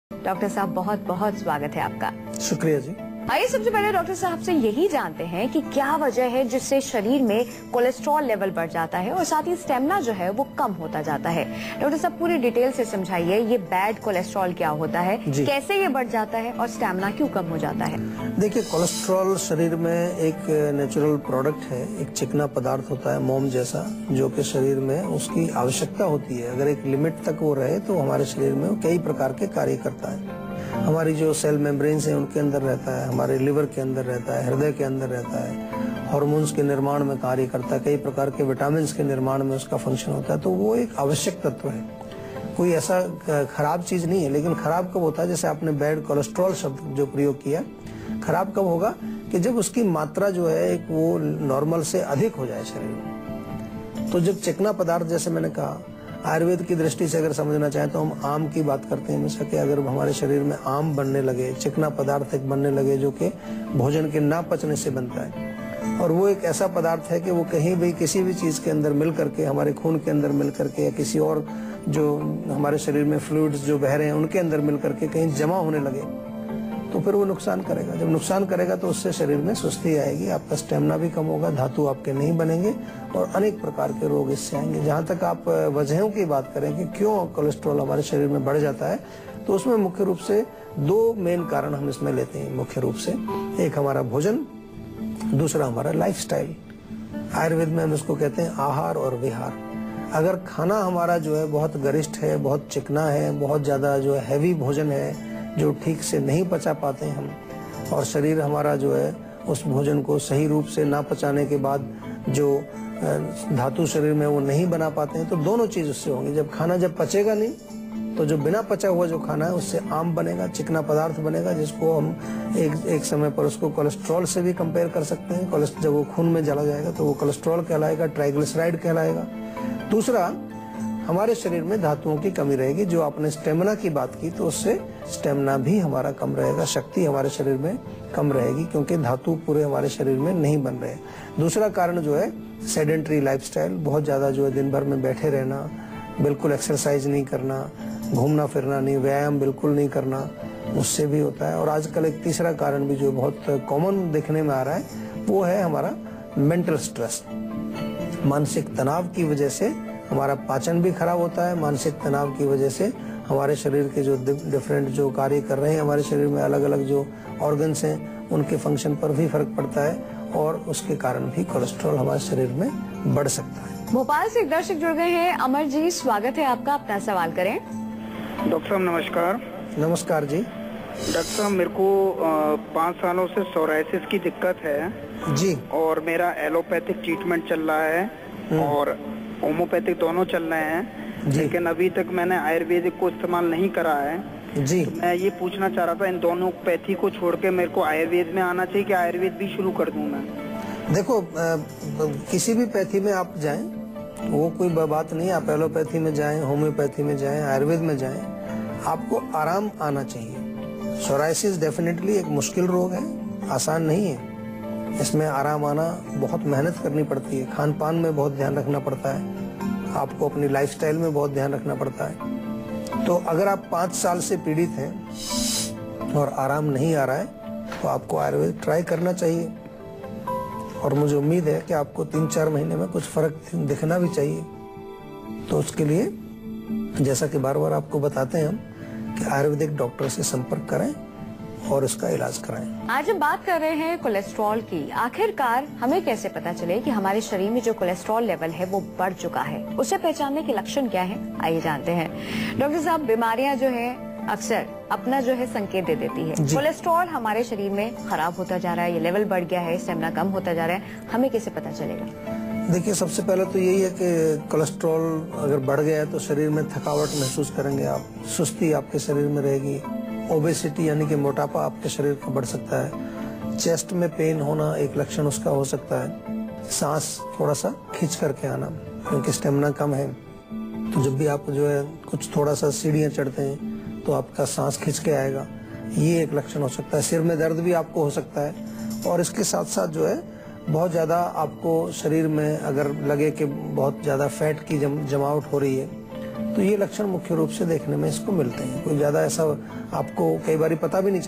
Doctor साहब बहुत बहुत स्वागत है आपका। शुक्रिया जी। आइए सबसे पहले डॉक्टर साहब से यही जानते हैं कि क्या वजह है जिससे शरीर में कोलेस्ट्रॉल लेवल बढ़ जाता है और साथ ही स्टेमिना जो है वो कम होता जाता है। डॉक्टर साहब पूरी डिटेल से समझाइए, ये बैड कोलेस्ट्रॉल क्या होता है, कैसे ये बढ़ जाता है और स्टेमिना क्यों कम हो जाता है। देखिए, कोलेस्ट्रॉल शरीर में एक नेचुरल प्रोडक्ट है, एक चिकना पदार्थ होता है मोम जैसा, जो कि शरीर में उसकी आवश्यकता होती है। अगर एक लिमिट तक वो रहे तो हमारे शरीर में वो कई प्रकार के कार्य करता है। हमारी जो सेल मेम्ब्रेन्स हैं उनके अंदर रहता है, हमारे लिवर के अंदर रहता है, हृदय के अंदर रहता है, हार्मोन्स के निर्माण में कार्य करता है, कई प्रकार के विटामिन्स के निर्माण में उसका फंक्शन होता है। तो वो एक आवश्यक तत्व है, कोई ऐसा खराब चीज नहीं है। लेकिन खराब कब होता है, जैसे आपने बैड कोलेस्ट्रॉल शब्द जो प्रयोग किया, खराब कब होगा कि जब उसकी मात्रा जो है एक वो नॉर्मल से अधिक हो जाए शरीर में। तो जब चिकना पदार्थ, जैसे मैंने कहा, आयुर्वेद की दृष्टि से अगर समझना चाहें तो हम आम की बात करते हैं हमेशा कि अगर हमारे शरीर में आम बनने लगे, चिकना पदार्थ एक बनने लगे जो कि भोजन के ना पचने से बनता है, और वो एक ऐसा पदार्थ है कि वो कहीं भी किसी भी चीज के अंदर मिल करके, हमारे खून के अंदर मिल करके या किसी और जो हमारे शरीर में फ्लूइड्स जो बह रहे हैं उनके अंदर मिल करके कहीं जमा होने लगे तो फिर वो नुकसान करेगा। जब नुकसान करेगा तो उससे शरीर में सुस्ती आएगी, आपका स्टेमिना भी कम होगा, धातु आपके नहीं बनेंगे और अनेक प्रकार के रोग इससे आएंगे। जहाँ तक आप वजहों की बात करें कि क्यों कोलेस्ट्रॉल हमारे शरीर में बढ़ जाता है, तो उसमें मुख्य रूप से दो मेन कारण हम इसमें लेते हैं। मुख्य रूप से एक हमारा भोजन, दूसरा हमारा लाइफस्टाइल। आयुर्वेद में हम इसको कहते हैं आहार और विहार। अगर खाना हमारा जो है बहुत गरिष्ठ है, बहुत चिकना है, बहुत ज्यादा जो है हैवी भोजन है जो ठीक से नहीं पचा पाते हैं हम, और शरीर हमारा जो है उस भोजन को सही रूप से ना पचाने के बाद जो धातु शरीर में वो नहीं बना पाते हैं, तो दोनों चीज उससे होंगी। जब खाना जब पचेगा नहीं तो जो बिना पचा हुआ जो खाना है उससे आम बनेगा, चिकना पदार्थ बनेगा, जिसको हम एक समय पर उसको कोलेस्ट्रॉल से भी कंपेयर कर सकते हैं। जब वो खून में जला जाएगा तो वो कोलेस्ट्रॉल कहलाएगा, ट्राइग्लिसराइड कहलाएगा। दूसरा, हमारे शरीर में धातुओं की कमी रहेगी। जो आपने स्टेमिना की बात की, तो उससे स्टेमिना भी हमारा कम रहेगा, शक्ति हमारे शरीर में कम रहेगी, क्योंकि धातु पूरे हमारे शरीर में नहीं बन रहे। दूसरा कारण जो है सेडेंटरी लाइफस्टाइल, बहुत ज्यादा जो है दिन भर में बैठे रहना, बिल्कुल एक्सरसाइज नहीं करना, घूमना फिरना नहीं, व्यायाम बिल्कुल नहीं करना, उससे भी होता है। और आजकल एक तीसरा कारण भी जो बहुत कॉमन देखने में आ रहा है, वो है हमारा मेंटल स्ट्रेस। मानसिक तनाव की वजह से हमारा पाचन भी खराब होता है। मानसिक तनाव की वजह से हमारे शरीर के जो डिफरेंट जो कार्य कर रहे हैं हमारे शरीर में, अलग अलग जो ऑर्गन्स हैं, उनके फंक्शन पर भी फर्क पड़ता है, और उसके कारण भी कोलेस्ट्रॉल हमारे शरीर में बढ़ सकता है। भोपाल से एक दर्शक जुड़ गए हैं। अमर जी, स्वागत है आपका, अपना सवाल करें। डॉक्टर साहब नमस्कार। नमस्कार जी। डॉक्टर साहब, मेरे को 5 सालों से सोराइसिस की दिक्कत है जी, और मेरा एलोपैथिक ट्रीटमेंट चल रहा है और होम्योपैथिक दोनों चल रहे हैं, लेकिन अभी तक मैंने आयुर्वेदिक को इस्तेमाल नहीं करा है जी। तो मैं ये पूछना चाह रहा था, इन दोनों पैथी को छोड़ के मेरे को आयुर्वेद में आना चाहिए कि आयुर्वेद भी शुरू कर दूं मैं? देखो, किसी भी पैथी में आप जाएं, वो कोई बात नहीं, आप एलोपैथी में जाएं, होम्योपैथी में जाएं, आयुर्वेद में जाएं, आपको आराम आना चाहिए। सोराइसिस डेफिनेटली एक मुश्किल रोग है, आसान नहीं है। इसमें आराम आना बहुत मेहनत करनी पड़ती है, खान पान में बहुत ध्यान रखना पड़ता है, आपको अपनी लाइफस्टाइल में बहुत ध्यान रखना पड़ता है। तो अगर आप 5 साल से पीड़ित हैं और आराम नहीं आ रहा है तो आपको आयुर्वेद ट्राई करना चाहिए, और मुझे उम्मीद है कि आपको 3-4 महीने में कुछ फर्क दिखना भी चाहिए। तो उसके लिए, जैसा कि बार बार आपको बताते हैं हम, कि आयुर्वेदिक डॉक्टर से संपर्क करें और इसका इलाज कराएं। आज हम बात कर रहे हैं कोलेस्ट्रॉल की। आखिरकार हमें कैसे पता चले कि हमारे शरीर में जो कोलेस्ट्रॉल लेवल है वो बढ़ चुका है, उसे पहचानने के लक्षण क्या है, आइए जानते हैं। डॉक्टर साहब, बीमारियां जो है अक्सर अपना जो है संकेत दे देती है। कोलेस्ट्रॉल हमारे शरीर में खराब होता जा रहा है, ये लेवल बढ़ गया है, स्टेमिना कम होता जा रहा है, हमें कैसे पता चलेगा? देखिए, सबसे पहले तो यही है कि कोलेस्ट्रॉल अगर बढ़ गया है तो शरीर में थकावट महसूस करेंगे आप, सुस्ती आपके शरीर में रहेगी, ओबेसिटी यानी कि मोटापा आपके शरीर का बढ़ सकता है, चेस्ट में पेन होना एक लक्षण उसका हो सकता है, सांस थोड़ा सा खींच करके आना, क्योंकि स्टेमिना कम है। तो जब भी आप जो है कुछ थोड़ा सा सीढ़ियाँ चढ़ते हैं तो आपका सांस खींच के आएगा, ये एक लक्षण हो सकता है। सिर में दर्द भी आपको हो सकता है, और इसके साथ साथ जो है बहुत ज़्यादा आपको शरीर में अगर लगे कि बहुत ज़्यादा फैट की जमावट हो रही है तो ये लक्षण मुख्य रूप से देखने में इसको मिलते हैं। कोई ज्यादा ऐसा आपको कई बार पता भी नहीं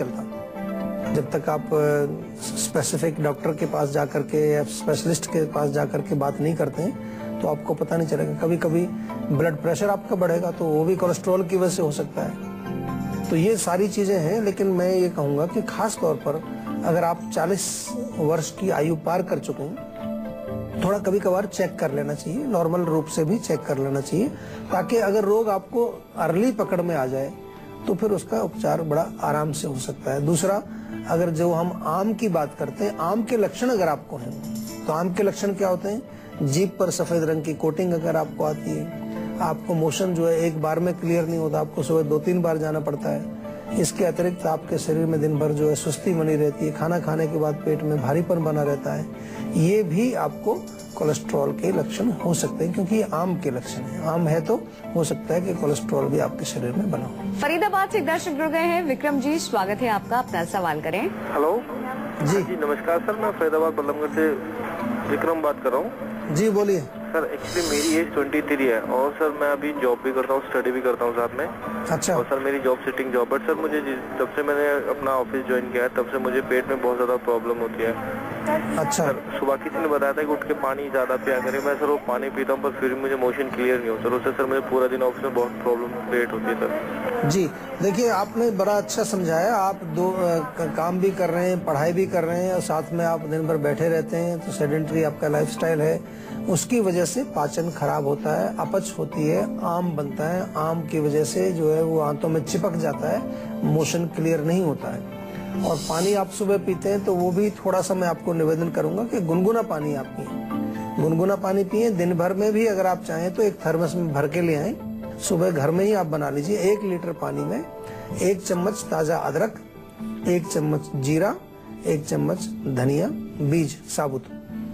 चलता जब तक आप स्पेसिफिक डॉक्टर के पास जाकर के या स्पेशलिस्ट के पास जाकर के बात नहीं करते हैं, तो आपको पता नहीं चलेगा। कभी कभी ब्लड प्रेशर आपका बढ़ेगा तो वो भी कोलेस्ट्रॉल की वजह से हो सकता है। तो ये सारी चीजें हैं, लेकिन मैं ये कहूंगा कि खास तौर पर अगर आप 40 वर्ष की आयु पार कर चुके हैं, थोड़ा कभी कभार चेक कर लेना चाहिए, नॉर्मल रूप से भी चेक कर लेना चाहिए, ताकि अगर रोग आपको अर्ली पकड़ में आ जाए तो फिर उसका उपचार बड़ा आराम से हो सकता है। दूसरा, अगर जो हम आम की बात करते हैं, आम के लक्षण अगर आपको हैं, तो आम के लक्षण क्या होते हैं? जीभ पर सफेद रंग की कोटिंग अगर आपको आती है, आपको मोशन जो है एक बार में क्लियर नहीं होता, आपको सुबह 2-3 बार जाना पड़ता है। इसके अतिरिक्त आपके शरीर में दिन भर जो है सुस्ती बनी रहती है, खाना खाने के बाद पेट में भारीपन बना रहता है, ये भी आपको कोलेस्ट्रॉल के लक्षण हो सकते हैं, क्योंकि ये आम के लक्षण है। आम है तो हो सकता है कि कोलेस्ट्रॉल भी आपके शरीर में बना हो। फरीदाबाद से एक दर्शक जुड़ गए हैं। विक्रम जी, स्वागत है आपका, अपना सवाल करें। हेलो जी नमस्कार सर, मैं फरीदाबाद बल्लभगढ़ से विक्रम बात कर रहा हूँ। जी बोलिए। सर एक्चुअली मेरी एज 23 है और सर मैं अभी जॉब भी करता हूँ, स्टडी भी करता हूँ साथ में। अच्छा। और सर मेरी job sitting job, but sir मुझे जब से मैंने अपना ऑफिस ज्वाइन किया है तब से मुझे पेट में बहुत ज्यादा प्रॉब्लम होती है। अच्छा। सर सुबह किसी ने बताया था कि उठ के पानी ज्यादा पिया करें, मैं सर वो पानी पीता हूँ पर फिर मुझे मोशन क्लियर नहीं होता सर, उससे सर मुझे पूरा दिन ऑफिस में बहुत प्रॉब्लम क्रिएट होती है सर। जी देखिए, आपने बड़ा अच्छा समझाया। आप दो काम भी कर रहे हैं, पढ़ाई भी कर रहे हैं और साथ में आप दिन भर बैठे रहते हैं, तो सेडेंटरी आपका लाइफस्टाइल है, उसकी वजह से पाचन खराब होता है, अपच होती है, आम बनता है। आम की वजह से जो है वो आंतों में चिपक जाता है, मोशन क्लियर नहीं होता है। और पानी आप सुबह पीते हैं तो वो भी थोड़ा सा मैं आपको निवेदन करूंगा कि गुनगुना पानी आप पिए, गुनगुना पानी पिए। दिन भर में भी अगर आप चाहें तो एक थर्मस में भर के ले आए, सुबह घर में ही आप बना लीजिए। 1 लीटर पानी में 1 चम्मच ताजा अदरक, 1 चम्मच जीरा, 1 चम्मच धनिया बीज साबुत,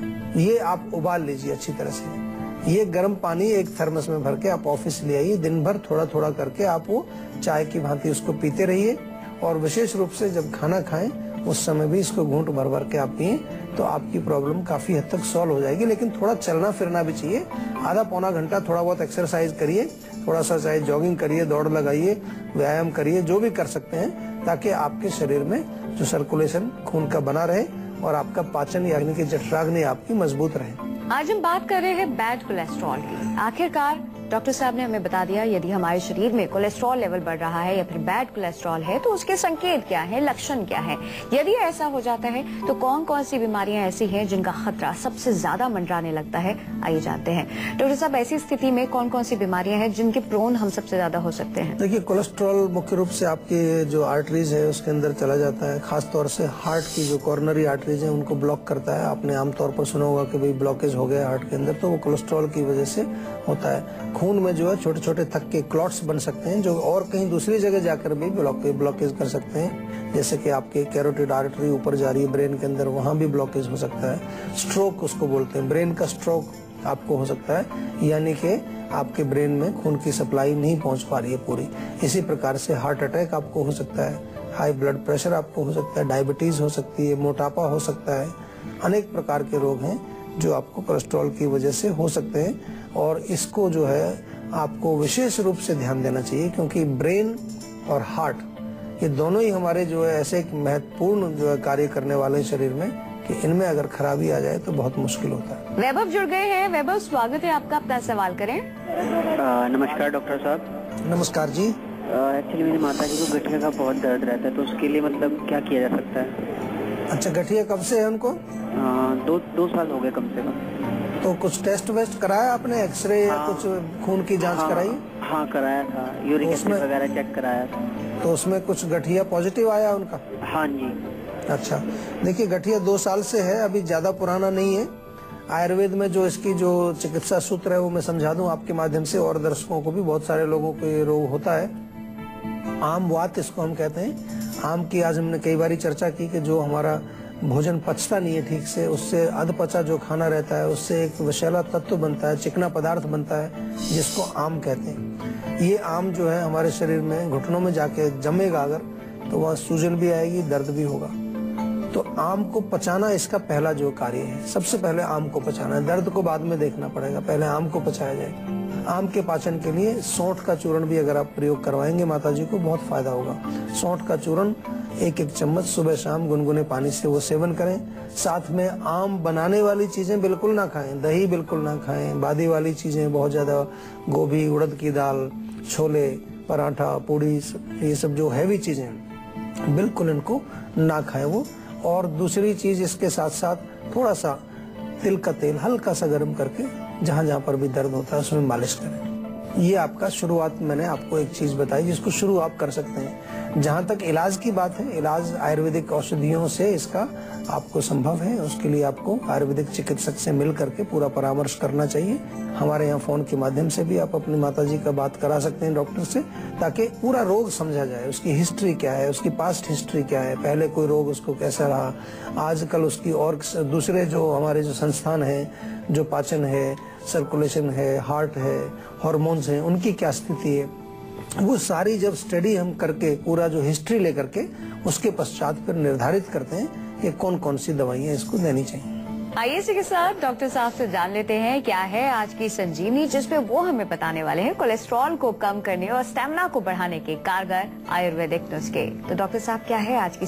ये आप उबाल लीजिए अच्छी तरह से। ये गर्म पानी एक थर्मस में भर के आप ऑफिस ले आइए। दिन भर थोड़ा थोड़ा करके आप वो चाय की भांति उसको पीते रहिए, और विशेष रूप से जब खाना खाएं उस समय भी इसको घूंट भर भर के आप पिए, तो आपकी प्रॉब्लम काफी हद तक सॉल्व हो जाएगी। लेकिन थोड़ा चलना फिरना भी चाहिए, आधा पौना घंटा थोड़ा बहुत एक्सरसाइज करिए, थोड़ा सा चाहे जॉगिंग करिए, दौड़ लगाइए, व्यायाम करिए, जो भी कर सकते हैं, ताकि आपके शरीर में जो सर्कुलेशन खून का बना रहे और आपका पाचन यानी कि जठराग्नि आपकी मजबूत रहे। आज हम बात कर रहे हैं बैड कोलेस्ट्रॉल की। आखिरकार डॉक्टर साहब ने हमें बता दिया, यदि हमारे शरीर में कोलेस्ट्रॉल लेवल बढ़ रहा है या फिर बैड कोलेस्ट्रॉल है तो उसके संकेत क्या है, लक्षण क्या है। यदि ऐसा हो जाता है तो कौन कौन सी बीमारियां ऐसी हैं जिनका खतरा सबसे ज्यादा मंडराने लगता है, आइए जानते हैं। डॉक्टर साहब, ऐसी स्थिति में कौन कौन सी बीमारियां हैं जिनके प्रोन हम सबसे ज्यादा हो सकते हैं? देखिए, कोलेस्ट्रॉल मुख्य रूप से आपके जो आर्टरीज है उसके अंदर चला जाता है, खासतौर से हार्ट की जो कॉर्नरी आर्टरीज है उनको ब्लॉक करता है। आपने आमतौर पर सुना होगा कि भाई ब्लॉकेज हो गया हार्ट के अंदर, तो वो कोलेस्ट्रॉल की वजह से होता है। खून में जो है छोटे छोटे थक के क्लॉट्स बन सकते हैं, जो और कहीं दूसरी जगह जाकर भी ब्लॉकेज कर सकते हैं। जैसे कि आपके कैरोटिड आर्टरी ऊपर जा रही है ब्रेन के अंदर, वहां भी ब्लॉकेज हो सकता है। स्ट्रोक उसको बोलते हैं, ब्रेन का स्ट्रोक आपको हो सकता है, यानी कि आपके ब्रेन में खून की सप्लाई नहीं पहुंच पा रही है पूरी। इसी प्रकार से हार्ट अटैक आपको हो सकता है, हाई ब्लड प्रेशर आपको हो सकता है, डायबिटीज हो सकती है, मोटापा हो सकता है। अनेक प्रकार के रोग हैं जो आपको कोलेस्ट्रॉल की वजह से हो सकते हैं, और इसको जो है आपको विशेष रूप से ध्यान देना चाहिए, क्योंकि ब्रेन और हार्ट ये दोनों ही हमारे जो है ऐसे एक महत्वपूर्ण जो है कार्य करने वाले शरीर में, कि इनमें अगर खराबी आ जाए तो बहुत मुश्किल होता है। वैभव जुड़ गए हैं। वैभव, स्वागत है आपका, अपना सवाल करें। नमस्कार डॉक्टर साहब। नमस्कार जी। एक्चुअली मेरी माता जी को गठिया का बहुत दर्द रहता है, तो उसके लिए मतलब क्या किया जा सकता है? अच्छा, गठिया कब से है उनको? 2 साल हो गए कम से कम। तो कुछ टेस्ट वेस्ट कराया आपने, एक्सरे या कुछ खून की जांच कराई? हाँ कराया था, यूरिक एसिड वगैरह चेक कराया था। तो उसमें कुछ गठिया पॉजिटिव आया उनका? हाँ जी। अच्छा, देखिए गठिया 2 साल से है, अभी ज्यादा पुराना नहीं है। आयुर्वेद में जो इसकी जो चिकित्सा सूत्र है वो मैं समझा दूं आपके माध्यम से, और दर्शकों को भी। बहुत सारे लोगों को ये रोग होता है, आम वात इसको हम कहते हैं। आम की आज हमने कई बार चर्चा की कि जो हमारा भोजन पचता नहीं है ठीक से, उससे अधपचा जो खाना रहता है उससे एक विषैला तत्व बनता है, चिकना पदार्थ बनता है, जिसको आम कहते हैं। ये आम जो है हमारे शरीर में घुटनों में जाके जमेगा अगर, तो वहाँ सूजन भी आएगी, दर्द भी होगा। तो आम को पचाना इसका पहला जो कार्य है, सबसे पहले आम को पचाना है। दर्द को बाद में देखना पड़ेगा, पहले आम को पचाया जाए। आम के पाचन के लिए सौंठ का चूर्ण भी अगर आप प्रयोग करवाएंगे माता जी को बहुत फायदा होगा। सौंठ का चूर्ण 1-1 चम्मच सुबह शाम गुनगुने पानी से वो सेवन करें। साथ में आम बनाने वाली चीजें बिल्कुल ना खाएं, दही बिल्कुल ना खाएं, बादी वाली चीजें बहुत ज्यादा, गोभी, उड़द की दाल, छोले, पराठा, पूड़ी, ये सब जो हैवी चीजें बिल्कुल इनको ना खाएं वो। और दूसरी चीज इसके साथ साथ थोड़ा सा तिल का तेल हल्का सा गर्म करके जहाँ जहाँ पर भी दर्द होता है उसमें मालिश करें। ये आपका शुरुआत, मैंने आपको एक चीज बताई जिसको शुरू आप कर सकते हैं। जहाँ तक इलाज की बात है, इलाज आयुर्वेदिक औषधियों से इसका आपको संभव है। उसके लिए आपको आयुर्वेदिक चिकित्सक से मिल करके पूरा परामर्श करना चाहिए। हमारे यहाँ फोन के माध्यम से भी आप अपनी माताजी का बात करा सकते हैं डॉक्टर से, ताकि पूरा रोग समझा जाए, उसकी हिस्ट्री क्या है, उसकी पास्ट हिस्ट्री क्या है, पहले कोई रोग उसको कैसा रहा, आजकल उसकी और दूसरे जो हमारे जो संस्थान हैं, जो पाचन है, सर्कुलेशन है, हार्ट है, हार्मोन्स हैं, उनकी क्या स्थिति है, वो सारी जब स्टडी हम करके पूरा जो हिस्ट्री लेकर के उसके पश्चात फिर निर्धारित करते हैं कि कौन कौन सी दवाइयाँ इसको देनी चाहिए। आइए इसी के साथ डॉक्टर साहब से जान लेते हैं क्या है आज की संजीवनी, जिसमें वो हमें बताने वाले हैं कोलेस्ट्रॉल को कम करने और स्टेमिना को बढ़ाने के कारगर आयुर्वेदिक नुस्खे। तो डॉक्टर साहब क्या है आज की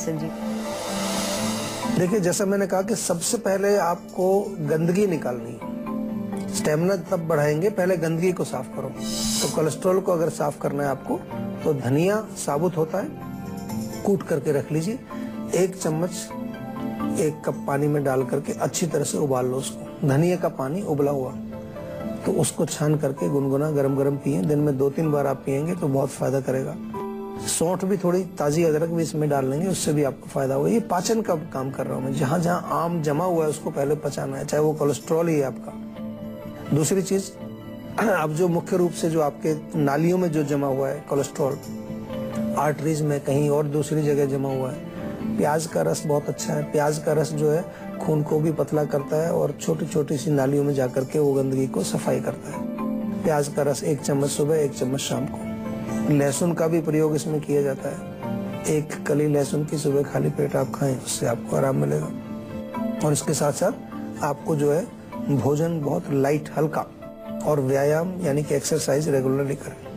संजीवनी? देखिए, जैसा मैंने कहा कि सबसे पहले आपको गंदगी निकालनी है। स्टेमिना तब बढ़ाएंगे, पहले गंदगी को साफ करो। तो कोलेस्ट्रॉल को अगर साफ करना है आपको तो धनिया साबुत होता है, कूट करके रख लीजिए। 1 चम्मच 1 कप पानी में डाल करके अच्छी तरह से उबाल लो उसको। धनिया का पानी उबला हुआ, तो उसको छान करके गुनगुना गरम गरम पिए। दिन में 2-3 बार आप पिएंगे तो बहुत फायदा करेगा। सौंठ भी, थोड़ी ताजी अदरक भी इसमें डाल लेंगे, उससे भी आपको फायदा होगा। ये पाचन का काम कर रहा हूँ मैं। जहाँ जहाँ आम जमा हुआ है उसको पहले पचाना है, चाहे वो कोलेस्ट्रॉल ही है आपका। दूसरी चीज, अब जो मुख्य रूप से जो आपके नालियों में जो जमा हुआ है कोलेस्ट्रॉल, आर्टरीज में कहीं और दूसरी जगह जमा हुआ है, प्याज का रस बहुत अच्छा है। प्याज का रस जो है खून को भी पतला करता है और छोटी छोटी सी नालियों में जाकर के वो गंदगी को सफाई करता है। प्याज का रस 1 चम्मच सुबह, 1 चम्मच शाम को। लहसुन का भी प्रयोग इसमें किया जाता है। 1 कली लहसुन की सुबह खाली पेट आप खाएं, उससे आपको आराम मिलेगा। और इसके साथ साथ आपको जो है भोजन बहुत लाइट, हल्का, और व्यायाम यानी कि एक्सरसाइज रेगुलरली करें।